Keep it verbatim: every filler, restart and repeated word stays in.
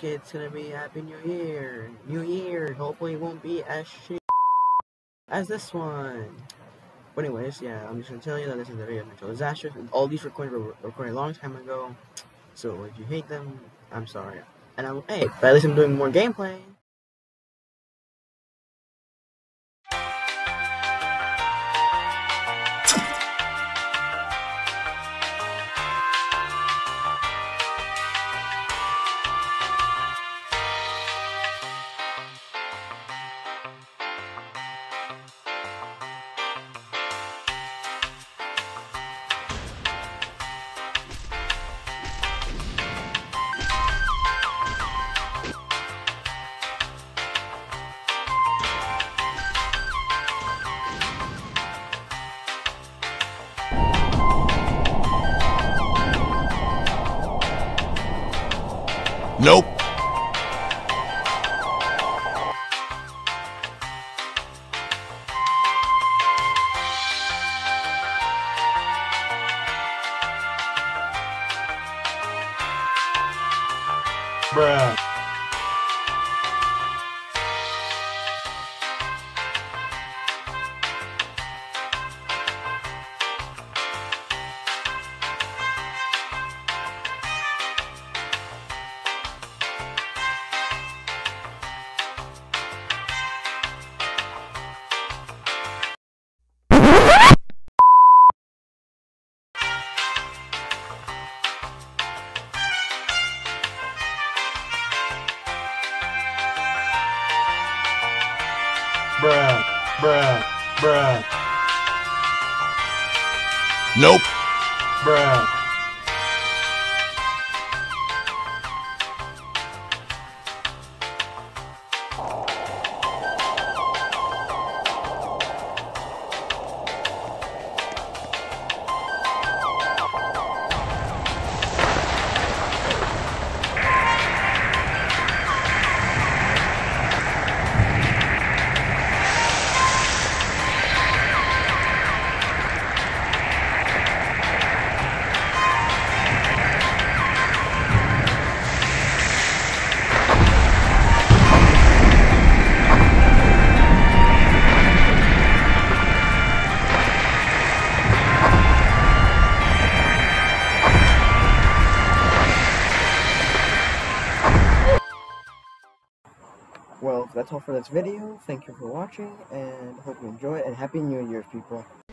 like it's gonna be Happy New Year. New Year. Hopefully it won't be as shitty as this one. But anyways, yeah, I'm just gonna tell you that this is a very natural disaster. All these recordings were recorded a long time ago. So if you hate them, I'm sorry. And I'm hey, but at least I'm doing more gameplay. Nope. Bruh. Bruh, bruh, bruh. Nope. Bruh. Well, that's all for this video. Thank you for watching, and hope you enjoy it, and Happy New Year, people.